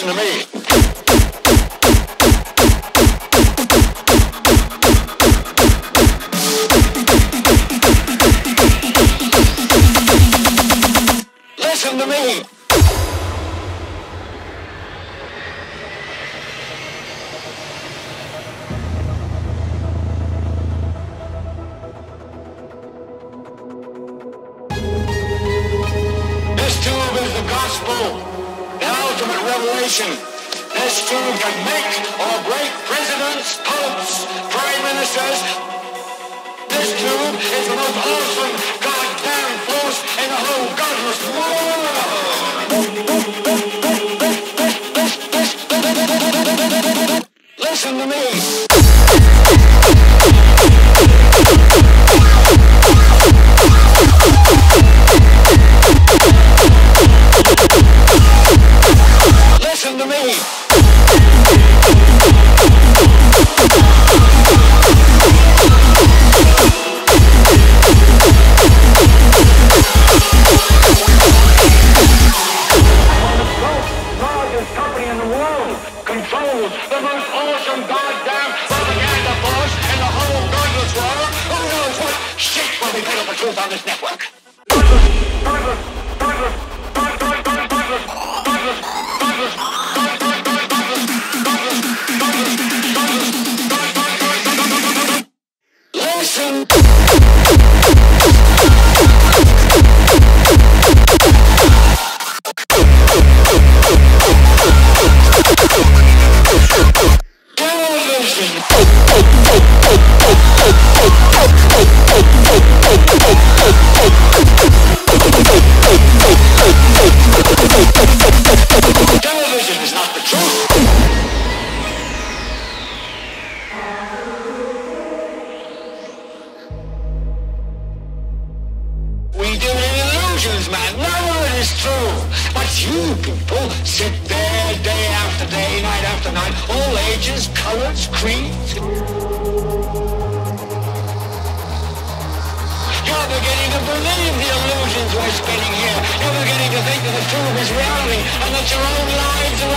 Listen to me. Listen to me. This tube is the gospel, the ultimate revelation. This tube can make or break presidents, popes, prime ministers. This tube is the most awesome goddamn force in the whole godless world. Listen to me. Listen to me. Largest company in the world controls the most awesome goddamn propaganda force in the whole godless world. Who knows what shit will be put up the truth on this network? Listen. Television is not the truth. We do illusions, man. None of it is true. But you people sit there day after day, night after night, all ages, colors, creeds. You're beginning to believe the illusions we're spinning here. You're beginning to think that the tube is reality and that your own lives are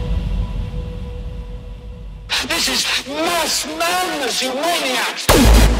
unreal. This is mass madness, you maniacs!